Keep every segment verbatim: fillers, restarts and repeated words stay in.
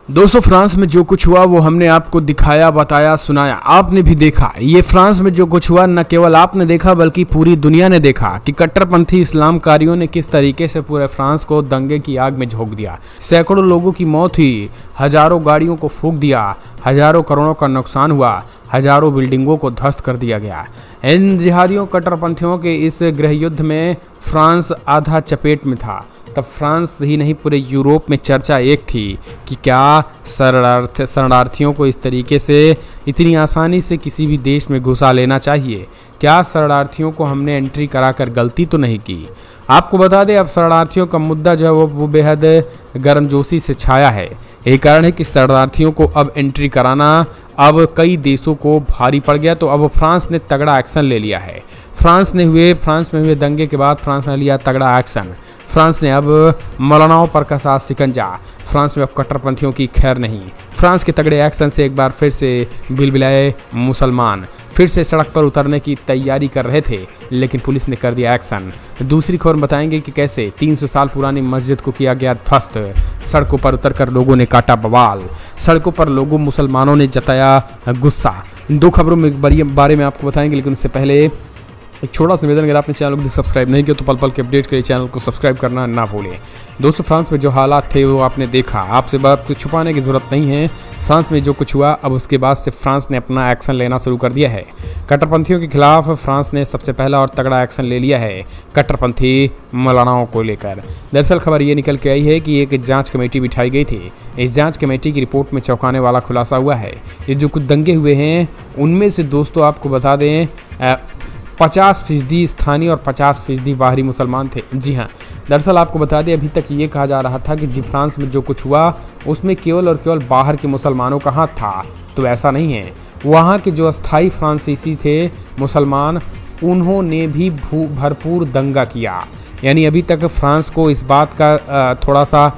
दोस्तों, फ्रांस में जो कुछ हुआ वो हमने आपको दिखाया, बताया, सुनाया, आपने भी देखा। ये फ्रांस में जो कुछ हुआ न केवल आपने देखा बल्कि पूरी दुनिया ने देखा कि कट्टरपंथी इस्लामकारियों ने किस तरीके से पूरे फ्रांस को दंगे की आग में झोंक दिया। सैकड़ों लोगों की मौत हुई, हजारों गाड़ियों को फूंक दिया, हजारों करोड़ों का नुकसान हुआ, हजारों बिल्डिंगों को ध्वस्त कर दिया गया। इन जिहादियों कट्टरपंथियों के इस गृह युद्ध में फ्रांस आधा चपेट में था। तब फ्रांस ही नहीं पूरे यूरोप में चर्चा एक थी कि क्या शरणार्थ शरणार्थियों को इस तरीके से इतनी आसानी से किसी भी देश में घुसा लेना चाहिए। क्या शरणार्थियों को हमने एंट्री कराकर गलती तो नहीं की। आपको बता दें, अब शरणार्थियों का मुद्दा जो है वो, वो बेहद गर्मजोशी से छाया है। यही कारण है कि शरणार्थियों को अब एंट्री कराना अब कई देशों को भारी पड़ गया। तो अब फ्रांस ने तगड़ा एक्शन ले लिया है। फ्रांस ने हुए फ्रांस में हुए दंगे के बाद फ्रांस ने लिया तगड़ा एक्शन। फ्रांस ने अब मौलानाओं पर कसा शिकंजा। फ्रांस में अब कट्टरपंथियों की खैर नहीं। फ्रांस के तगड़े एक्शन से एक बार फिर से बिलबिलाए मुसलमान फिर से सड़क पर उतरने की तैयारी कर रहे थे, लेकिन पुलिस ने कर दिया एक्शन। दूसरी खबर बताएंगे कि कैसे तीन सौ साल पुरानी मस्जिद को किया गया ध्वस्त। सड़कों पर उतरकर लोगों ने काटा बवाल। सड़कों पर लोगों मुसलमानों ने जताया गुस्सा। दो खबरों में बारे में आपको बताएंगे, लेकिन उससे पहले एक छोटा सा निवेदन, अगर आपने चैनल को सब्सक्राइब नहीं किया तो पल पल के अपडेट के लिए चैनल को सब्सक्राइब करना ना भूलें। दोस्तों, फ्रांस में जो हालात थे वो आपने देखा। आपसे बात तो छुपाने की ज़रूरत नहीं है। फ्रांस में जो कुछ हुआ, अब उसके बाद से फ्रांस ने अपना एक्शन लेना शुरू कर दिया है। कट्टरपंथियों के खिलाफ फ्रांस ने सबसे पहला और तगड़ा एक्शन ले लिया है, कट्टरपंथी मौलानाओं को लेकर। दरअसल खबर ये निकल के आई है कि एक जांच कमेटी बिठाई गई थी। इस जांच कमेटी की रिपोर्ट में चौंकाने वाला खुलासा हुआ है। ये जो कुछ दंगे हुए हैं उनमें से दोस्तों आपको बता दें, पचास फीसदी स्थानीय और पचास फीसदी बाहरी मुसलमान थे। जी हाँ, दरअसल आपको बता दें, अभी तक ये कहा जा रहा था कि जी फ्रांस में जो कुछ हुआ उसमें केवल और केवल बाहर के मुसलमानों का हाथ था। तो ऐसा नहीं है। वहाँ के जो अस्थाई फ्रांसीसी थे मुसलमान, उन्होंने भी भरपूर दंगा किया। यानी अभी तक फ्रांस को इस बात का थोड़ा सा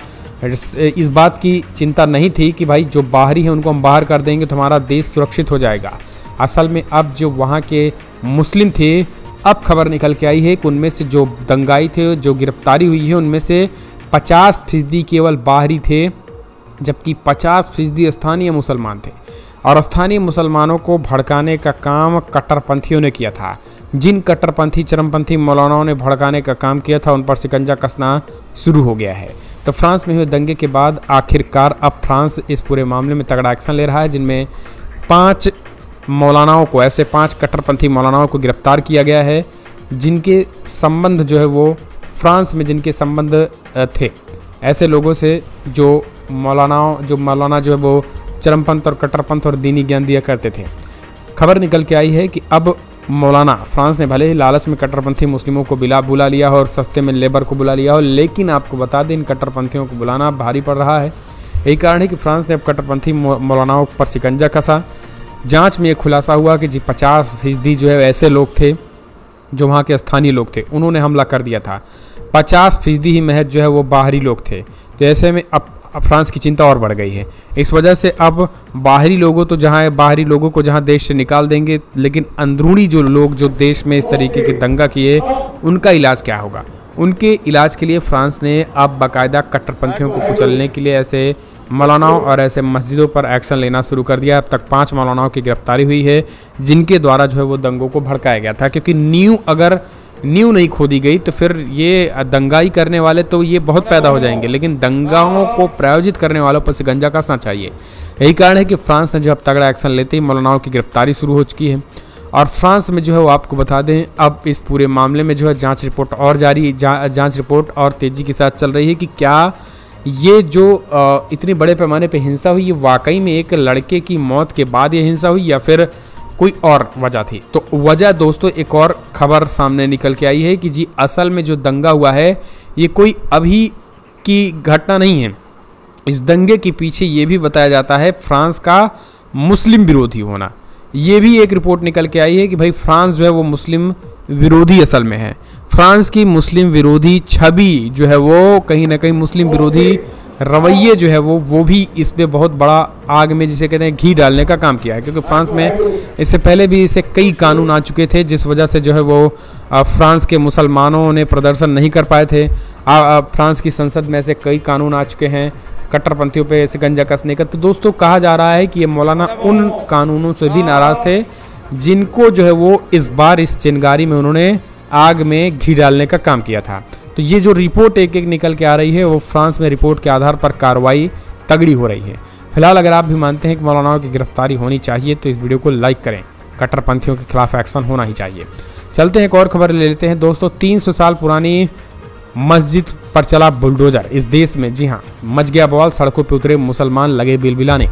इस बात की चिंता नहीं थी कि भाई जो बाहरी है उनको हम बाहर कर देंगे तो हमारा देश सुरक्षित हो जाएगा। असल में अब जो वहाँ के मुस्लिम थे, अब खबर निकल के आई है कि उनमें से जो दंगाई थे, जो गिरफ्तारी हुई है, उनमें से पचास फीसदी केवल बाहरी थे, जबकि पचास फीसदी स्थानीय मुसलमान थे। और स्थानीय मुसलमानों को भड़काने का काम कट्टरपंथियों ने किया था। जिन कट्टरपंथी चरमपंथी मौलानाओं ने भड़काने का काम किया था, उन पर शिकंजा कसना शुरू हो गया है। तो फ्रांस में हुए दंगे के बाद आखिरकार अब फ्रांस इस पूरे मामले में तगड़ा एक्शन ले रहा है, जिनमें पाँच मौलानाओं को, ऐसे पांच कट्टरपंथी मौलानाओं को गिरफ्तार किया गया है, जिनके संबंध जो है वो फ्रांस में जिनके संबंध थे ऐसे लोगों से जो मौलानाओं जो मौलाना जो है वो चरमपंथ और कट्टरपंथ और दीनी ज्ञान दिया करते थे। खबर निकल के आई है कि अब मौलाना फ्रांस ने भले ही लालच में कट्टरपंथी मुस्लिमों को बिला बुला लिया हो और सस्ते में लेबर को बुला लिया हो, लेकिन आपको बता दें इन कट्टरपंथियों को बुलाना भारी पड़ रहा है। यही कारण है कि फ्रांस ने अब कट्टरपंथी मौलानाओं पर शिकंजा कसा। जांच में ये खुलासा हुआ कि जी पचास फीसदी जो है ऐसे लोग थे जो वहाँ के स्थानीय लोग थे, उन्होंने हमला कर दिया था। पचास फीसदी ही महज जो है वो बाहरी लोग थे। तो ऐसे में अब अब फ्रांस की चिंता और बढ़ गई है। इस वजह से अब बाहरी लोगों तो जहाँ बाहरी लोगों को जहाँ देश से निकाल देंगे, लेकिन अंदरूनी जो लोग जो देश में इस तरीके के दंगा किए, उनका इलाज क्या होगा। उनके इलाज के लिए फ्रांस ने अब बाकायदा कट्टरपंथियों को कुचलने के लिए ऐसे मौलानाओं और ऐसे मस्जिदों पर एक्शन लेना शुरू कर दिया। अब तक पांच मौलानाओं की गिरफ्तारी हुई है, जिनके द्वारा जो है वो दंगों को भड़काया गया था। क्योंकि नींव अगर नींव नहीं खोदी गई तो फिर ये दंगाई करने वाले तो ये बहुत पैदा हो जाएंगे, लेकिन दंगाओं को प्रायोजित करने वालों पर शिकंजा कसना चाहिए। यही कारण है कि फ्रांस ने जो अब तगड़ा एक्शन लेते ही मौलानाओं की गिरफ्तारी शुरू हो चुकी है। और फ्रांस में जो है वो आपको बता दें, अब इस पूरे मामले में जो है जांच रिपोर्ट और जारी जा, जांच रिपोर्ट और तेज़ी के साथ चल रही है कि क्या ये जो आ, इतनी बड़े पैमाने पे हिंसा हुई, ये वाकई में एक लड़के की मौत के बाद ये हिंसा हुई या फिर कोई और वजह थी। तो वजह दोस्तों एक और खबर सामने निकल के आई है कि जी असल में जो दंगा हुआ है ये कोई अभी की घटना नहीं है। इस दंगे के पीछे ये भी बताया जाता है फ्रांस का मुस्लिम विरोधी होना। ये भी एक रिपोर्ट निकल के आई है कि भाई फ्रांस जो है वो मुस्लिम विरोधी असल में है। फ्रांस की मुस्लिम विरोधी छवि जो है वो कहीं ना कहीं मुस्लिम विरोधी रवैये जो है वो वो भी इस पे बहुत बड़ा आग में जिसे कहते हैं घी डालने का काम किया है। क्योंकि फ्रांस में इससे पहले भी इसे कई कानून आ चुके थे, जिस वजह से जो है वो फ्रांस के मुसलमानों ने प्रदर्शन नहीं कर पाए थे। फ्रांस की संसद में ऐसे कई कानून आ चुके हैं, कट्टरपंथियों पे शिकंजा कसने का। तो दोस्तों कहा जा रहा है कि ये मौलाना उन कानूनों से भी नाराज़ थे जिनको जो है वो इस बार इस चिनगारी में उन्होंने आग में घी डालने का काम किया था। तो ये जो रिपोर्ट एक एक निकल के आ रही है वो फ्रांस में रिपोर्ट के आधार पर कार्रवाई तगड़ी हो रही है। फिलहाल अगर आप भी मानते हैं कि मौलानाओं की गिरफ्तारी होनी चाहिए तो इस वीडियो को लाइक करें। कट्टरपंथियों के खिलाफ एक्शन होना ही चाहिए। चलते हैं एक और खबर ले लेते हैं दोस्तों। तीन सौ साल पुरानी मस्जिद पर चला बुलडोजर इस देश में, जी हाँ, मच गया बवाल। सड़कों पर उतरे मुसलमान लगे बिलबिलाने।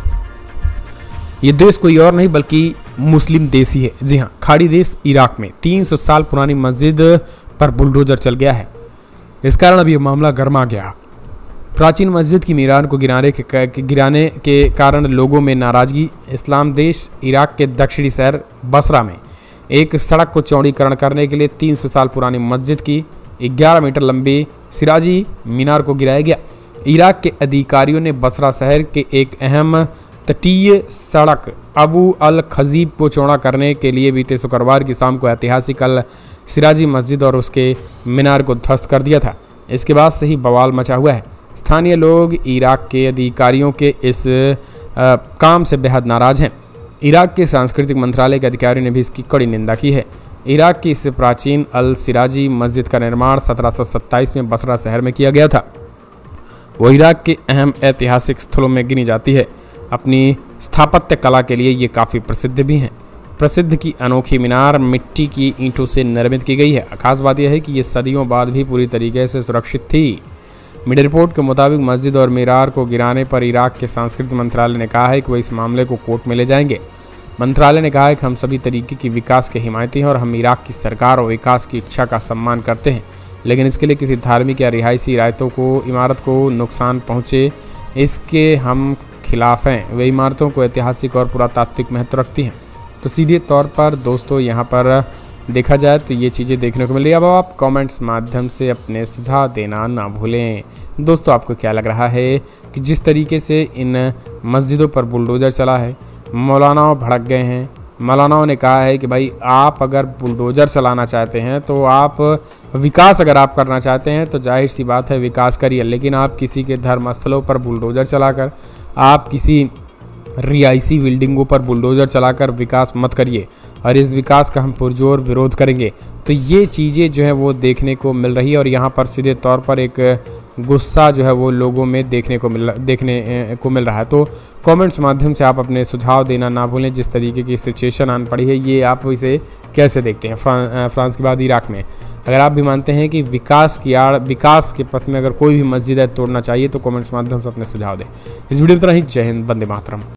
ये देश कोई और नहीं बल्कि मुस्लिम देश ही है। जी हाँ, खाड़ी देश इराक में तीन सौ साल पुरानी मस्जिद पर बुलडोजर चल गया है। इस कारण अब ये मामला गर्मा गया। प्राचीन मस्जिद की मीरार को गिराने के गिराने के कारण लोगों में नाराजगी। इस्लाम देश इराक के दक्षिणी शहर बसरा में एक सड़क को चौड़ीकरण करने के लिए तीन सौ साल पुरानी मस्जिद की ग्यारह मीटर लंबी सिराजी मीनार को गिराया गया। इराक के अधिकारियों ने बसरा शहर के एक अहम तटीय सड़क अबू अल खजीब को चौड़ा करने के लिए बीते शुक्रवार की शाम को ऐतिहासिक अल सिराजी मस्जिद और उसके मीनार को ध्वस्त कर दिया था। इसके बाद से ही बवाल मचा हुआ है। स्थानीय लोग इराक के अधिकारियों के इस आ, काम से बेहद नाराज हैं। इराक के सांस्कृतिक मंत्रालय के अधिकारियों ने भी इसकी कड़ी निंदा की है। इराक की इस प्राचीन अल सिराजी मस्जिद का निर्माण सत्रह सौ सत्ताईस में बसरा शहर में किया गया था। वो इराक के अहम ऐतिहासिक स्थलों में गिनी जाती है। अपनी स्थापत्य कला के लिए ये काफ़ी प्रसिद्ध भी हैं। प्रसिद्ध की अनोखी मीनार मिट्टी की ईंटों से निर्मित की गई है। खास बात यह है कि ये सदियों बाद भी पूरी तरीके से सुरक्षित थी। मीडिया रिपोर्ट के मुताबिक मस्जिद और मीनार को गिराने पर इराक के सांस्कृतिक मंत्रालय ने कहा है कि वो इस मामले को कोर्ट में ले जाएंगे। मंत्रालय ने कहा है कि हम सभी तरीके की विकास के हिमायती हैं और हम इराक की सरकार और विकास की इच्छा का सम्मान करते हैं, लेकिन इसके लिए किसी धार्मिक या रिहायशी रायतों को इमारत को नुकसान पहुँचे इसके हम खिलाफ हैं। वे इमारतों को ऐतिहासिक और पुरातात्विक महत्व रखती हैं। तो सीधे तौर पर दोस्तों यहाँ पर देखा जाए तो ये चीज़ें देखने को मिल रही है। अब आप कमेंट्स माध्यम से अपने सुझाव देना ना भूलें। दोस्तों आपको क्या लग रहा है कि जिस तरीके से इन मस्जिदों पर बुलडोजर चला है, मौलानाओं भड़क गए हैं। मौलानाओं ने कहा है कि भाई आप अगर बुलडोजर चलाना चाहते हैं तो आप विकास अगर आप करना चाहते हैं तो जाहिर सी बात है विकास करिए, लेकिन आप किसी के धर्मस्थलों पर बुलडोजर चलाकर, आप किसी रिहायशी बिल्डिंगों पर बुलडोजर चलाकर विकास मत करिए। और इस विकास का हम पुरजोर विरोध करेंगे। तो ये चीज़ें जो है वो देखने को मिल रही है और यहाँ पर सीधे तौर पर एक गुस्सा जो है वो लोगों में देखने को मिल देखने को मिल रहा है। तो कमेंट्स माध्यम से आप अपने सुझाव देना ना भूलें। जिस तरीके की सिचुएशन आन पड़ी है ये आप इसे कैसे देखते हैं। फ्रां, फ्रांस के बाद इराक में अगर आप भी मानते हैं कि विकास की आड़ विकास के पथ में अगर कोई भी मस्जिद है तोड़ना चाहिए तो कमेंट्स माध्यम से अपने सुझाव दें। इस वीडियो में इतना ही। जय हिंद, वंदे मातरम।